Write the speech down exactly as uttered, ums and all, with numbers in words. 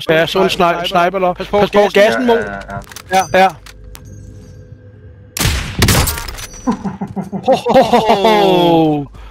Ja, så en sniper, sniper der. Pas på, Pas på gassen, gassen Mo. Ja, ja, ja. ja. Ho, ho, ho, ho.